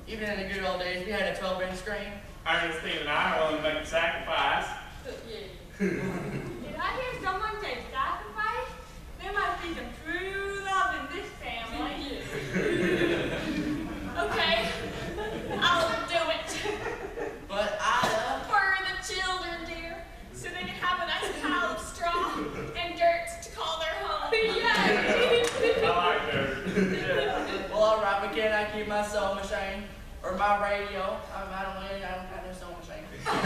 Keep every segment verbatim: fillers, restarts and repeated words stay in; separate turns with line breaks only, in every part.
Even in the good old days, we had a twelve inch screen.
Ernestine and I are willing to make a sacrifice.
Yeah. Did I hear someone say sacrifice? There must be some true love in this family. Okay, I'll do it.
But I,
For the children, dear, so they can have a nice pile of straw and dirt to call their home.
I like dirt.
uh, well, all right, but can I keep my sewing machine or my radio? I, I don't know, I don't have no sewing machine.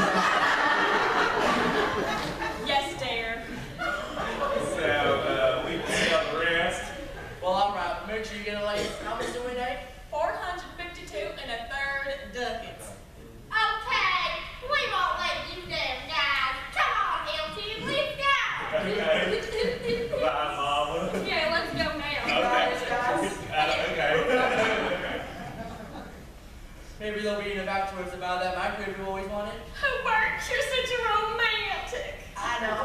Yes, dear.
So, uh, we can sell the rest.
Well, all right, make sure you get a late. How much do we need?
four hundred fifty-two and a third ducats.
Okay, we won't let you down, guys. Come on, Hilton, let's go.
Okay. Bye, Mama.
Yeah, let's go now.
Okay.
Guys,
Uh, okay.
maybe they'll be in about towards about that microwave you always wanted.
Oh, Bert, you're such a romantic.
I know.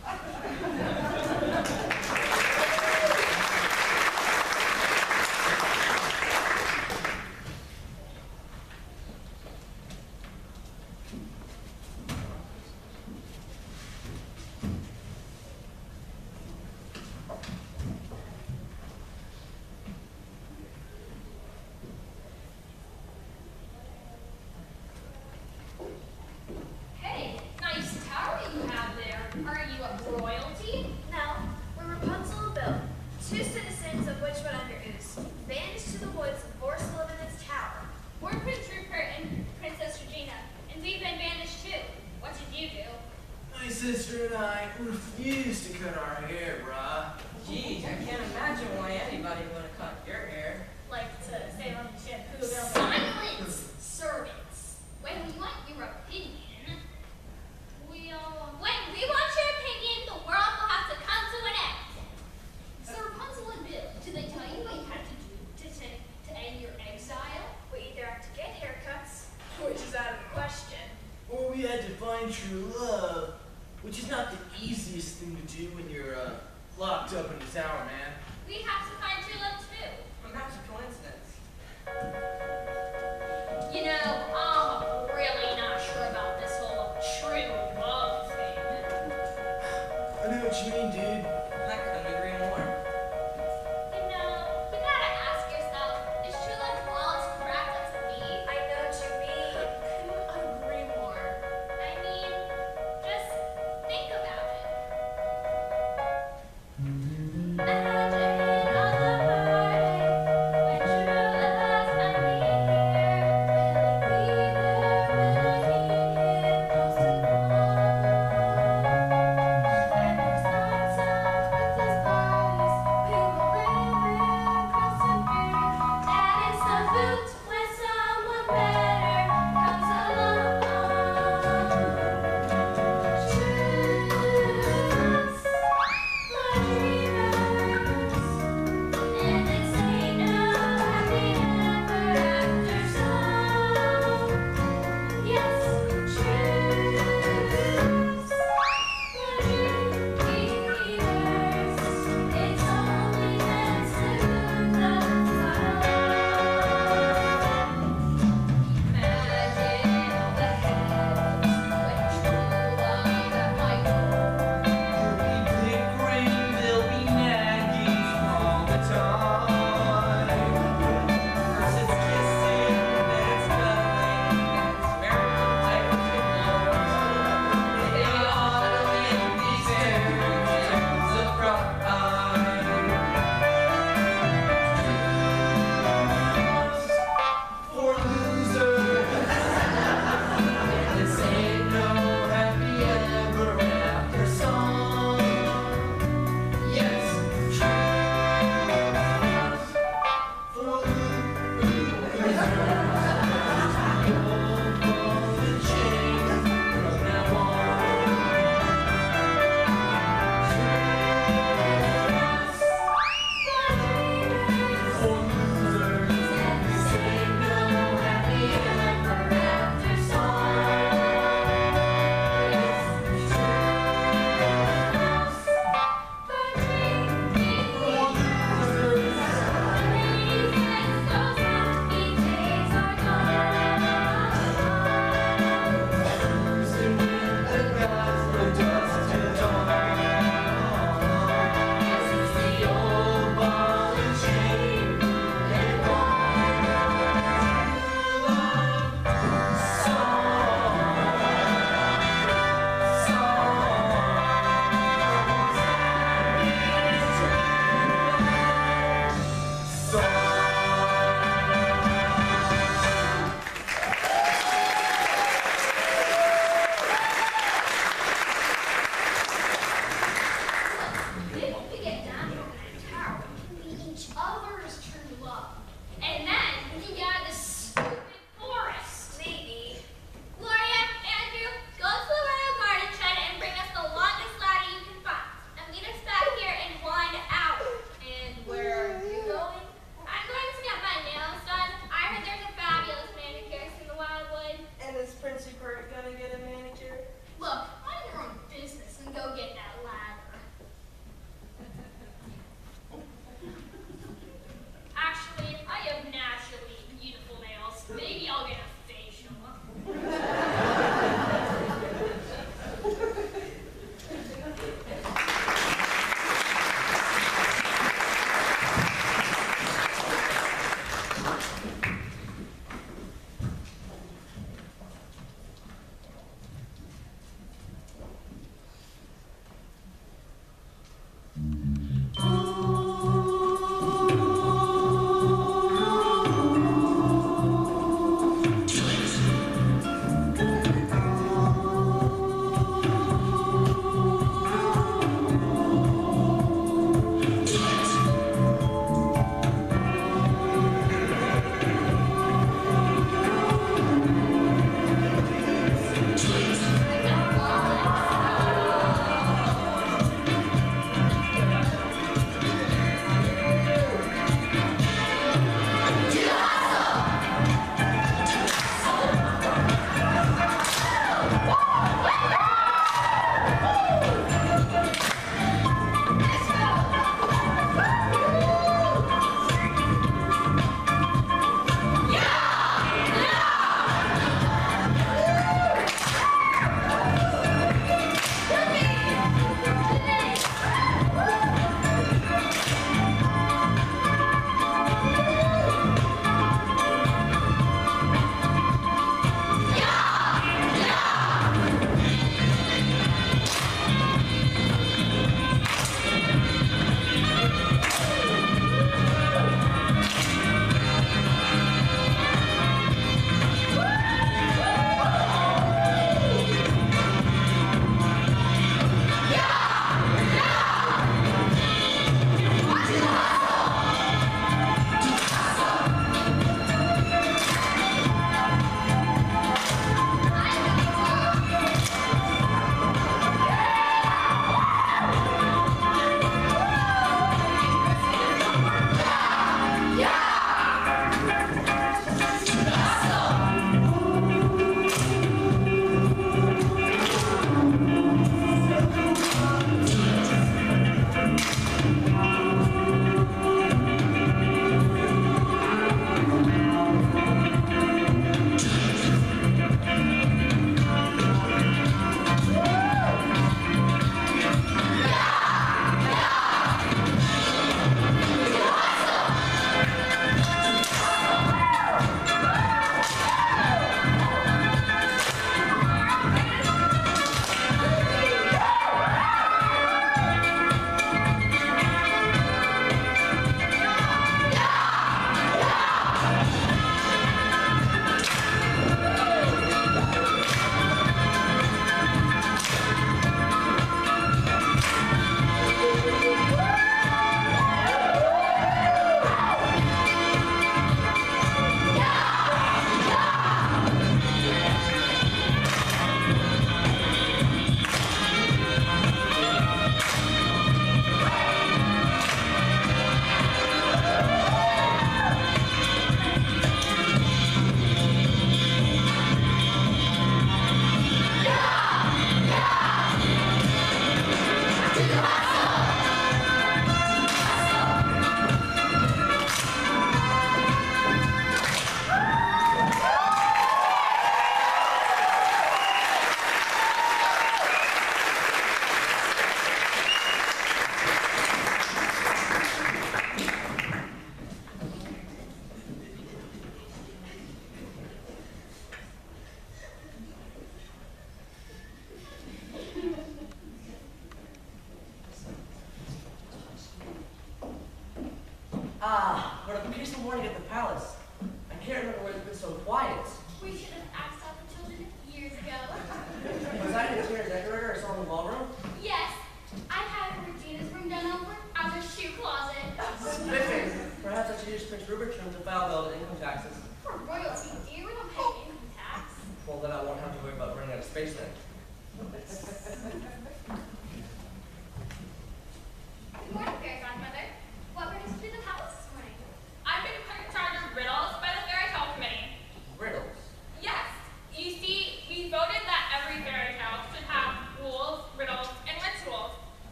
Hey, nice tower you have there. Are you a royalty?
No, we're Rapunzel and Bill, two citizens of Witchwood under Oos, banished to the woods and forced to live in this tower.
We're Prince Rupert and Princess Regina, and we've been banished too. What did you do?
My sister and I refuse to cut our hair, brah.
Geez, I can't imagine why anybody would have cut your hair.
Like to save on the shampoo. Silence, servants. When we want your opinion, we'll... When we want your opinion, the world will have to come to an end. So Rapunzel and Bill, did they tell you what you had to do to, to, to end your exile?
We either have to get haircuts, which is out of the question.
Or we had to find true love, which is not the easiest thing to do when you're uh, locked up in the tower, man.
We have to find true love too.
And that's a coincidence.
You know, I'm really not sure about this whole true love thing.
I know what you mean, dude.
I couldn't agree more.
You know, you gotta ask yourself, is true love all it's cracked up to be?
I know what you mean.
Couldn't agree more. I mean, just think about it. Imagine all the heartache when true love has not been here. Will it be there when I need it most of all? And there's not some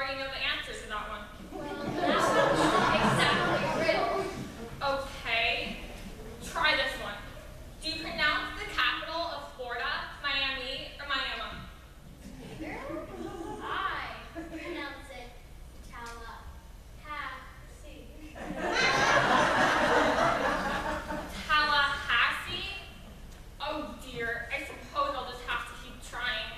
already know the answer to that one.
Well, that's not exactly a riddle.
Okay, try this one. Do you pronounce the capital of Florida Miami or Miami?
I pronounce it Tallahassee.
Tallahassee? Oh dear, I suppose I'll just have to keep trying.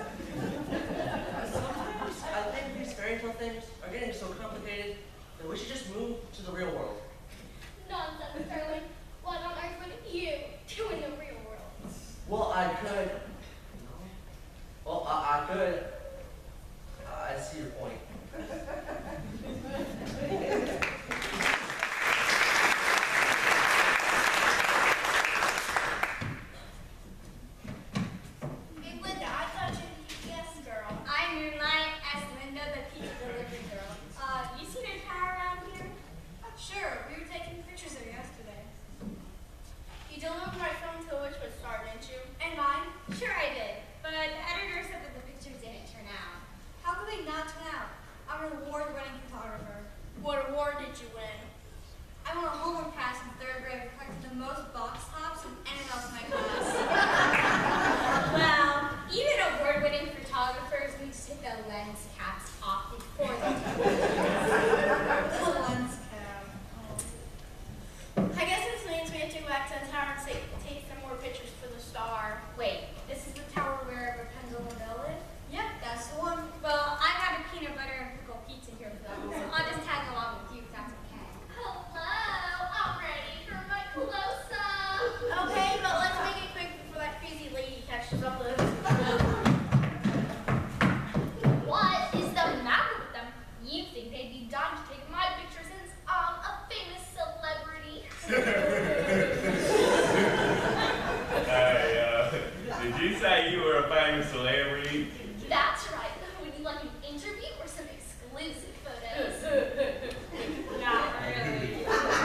Sometimes I think these fairy tale things are getting so complicated that we should just move to the real world.
Nonsense, Sterling. What on earth would you do in the real world?
Well, I could. Well, I, I could. I see your point.
Hey, Linda, I thought you were the U P S girl. I'm Moonlight as Linda, the pizza delivery girl. Uh, you seen a car around here? Sure, we were taking pictures of it yesterday. You delivered my film to which was star, didn't you? And mine? Sure I did. But the editor said that the pictures didn't turn out. How could they not turn out? I'm an award-winning photographer. What award did you win? I won a homework pass in third grade for collecting the most box tops of anyone else in my class. Well, even award-winning photographers need to take the lens caps off before they the lens cap. I guess this means we have to go back to the tower and take, take some more pictures for the star. Wait, this is the tower where Rapunzel and Belle live? Yep, that's the one. Well, I got a peanut butter and pickle pizza here for that one, so I'll just tag along with you if that's okay.
Hello, I'm ready for my close-up.
Okay, but let's make it quick before that crazy lady catches up with us.
What is the matter with them? You think they'd be dying to take my picture since I'm a famous celebrity?
Hey, uh, did you say you were a famous celebrity?
That's right. Would you like an interview or some exclusive photos?
Not really.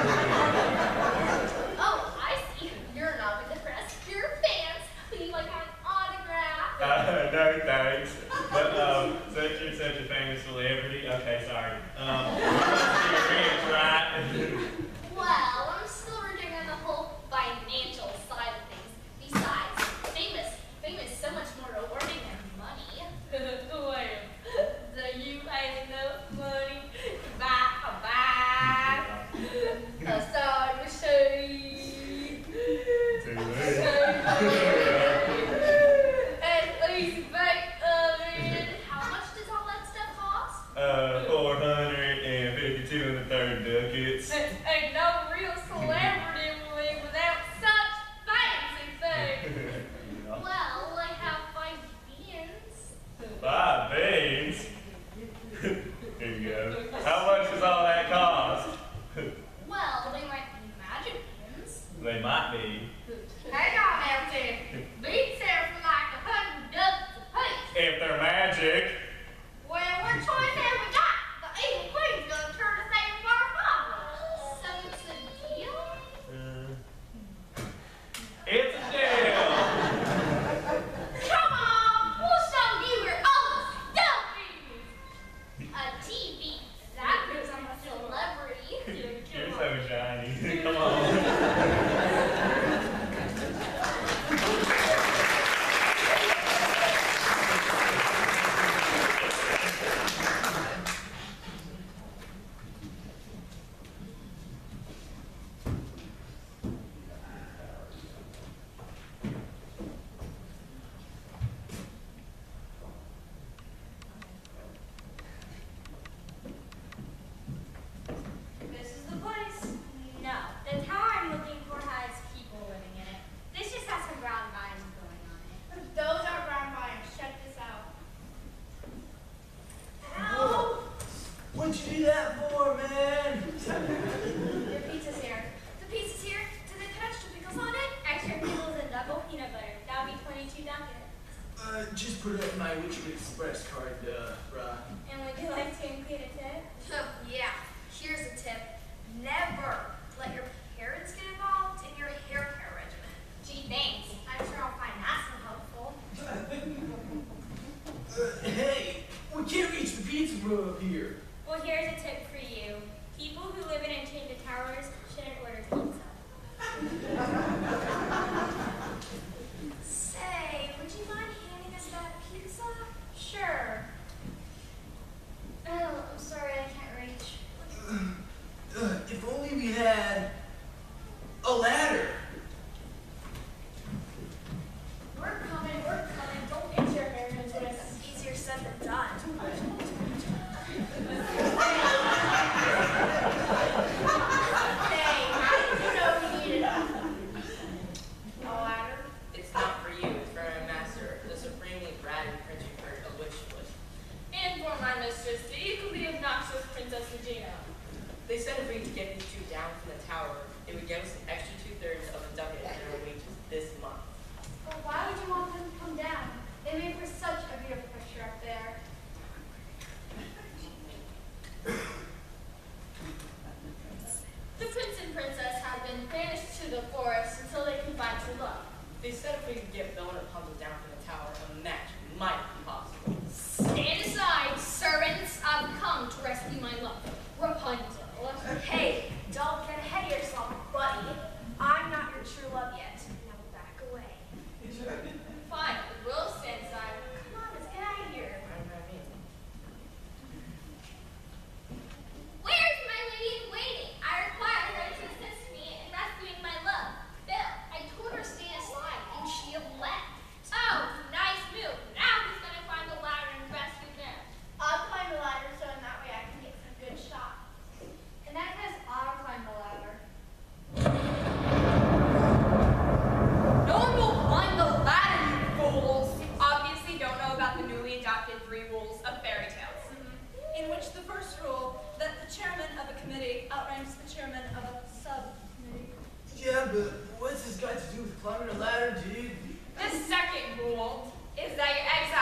Oh, I see. You're not with the press. You're fans. Would you like an autograph?
Uh, no thanks. But um, since you're such a famous celebrity, okay, sorry. Um, you must be rich, right?
Well, I'm still working on the whole financial side of things. Besides, famous, famous is so much more rewarding than money.
Wait, so you ain't enough money to buy a bag, a sewing machine, and easy bake oven.
How much does all that stuff cost?
Uh, four hundred fifty-two and a third ducats.
Ain't no real celebrity will live without such fancy things.
Well, I have five beans.
Five beans? Here you go. How much does all that cost?
Well, they might be magic beans.
They might be.
Hang on, Elton. Beats there for like a hundred ducats apiece.
If they're magic.
Well, what choice have we got? The evil queen's gonna turn us over for our father.
So it's a deal?
Uh, it's a deal.
Come on, we'll show you where all the stuff is.
A T V. That means I'm a celebrity.
You're so shiny. Come on.
This is the place. No, the tower I'm looking for has people living in it. This just has some ground vines growing on it. Those are ground vines. Check this out. Ow!
What'd you do that for, man?
Your pizza's here. The pizza's here. Does it have extra pickles on it? Extra pickles and double peanut butter. That would be twenty-two ducats.
Uh, just put it in my Witcher Express card, uh, bruh.
And would you like to include a tip?
Yeah, here's a tip. Never let your parents get involved in your hair care regimen.
Gee, thanks. I'm sure I'll find that so helpful.
Uh, hey, we can't reach the pizza put up here?
Well, here's a tip for you. People who live in enchanted towers shouldn't order pizza.
Say, would you mind handing us that pizza?
Sure.
Oh, I'm sorry, I can't reach.
Uh, if only we had a ladder.
We're coming, we're coming. Don't get your hair into it.
Easier said than done. Hey, how did you know we needed a ladder?
It's not for you, it's for my master, the supremely bratty Prince Rupert of Witchwood.
And for my mistress, the equally obnoxious Princess Regina.
They said if we could get these two down from the tower, it would give us an extra two-thirds of a ducat in our wages this month.
But why would you want them to come down? They make for such a beautiful picture up there.
The prince and princess have been banished to the forest until they can find true love.
They said if we could get Bill and Rapunzel down from the tower, a match might be possible.
Stand aside, servants. I've come to rescue my love, Rapunzel.
Hey, don't get ahead of yourself, buddy. I'm not your true love yet. Now back away.
Fine, we'll stand aside.
Come on, let's get out of here.
What do I mean?
Where's my lady in waiting? I require her to assist me in rescuing my love. Bill, I told her to stand aside, and she left. Oh, nice move. Now who's gonna find the ladder and rescue them?
I'll climb the ladder so in that way I can get some good shots. In that case, I'll climb the ladder.
No one will climb the ladder, you fools! Obviously don't know about the newly adopted three rules of fairy tales.
In which the first rule, that the chairman of a committee outranks the chairman of a subcommittee.
Yeah, but what's this got to do with climbing a ladder, dude?
The second rule is that your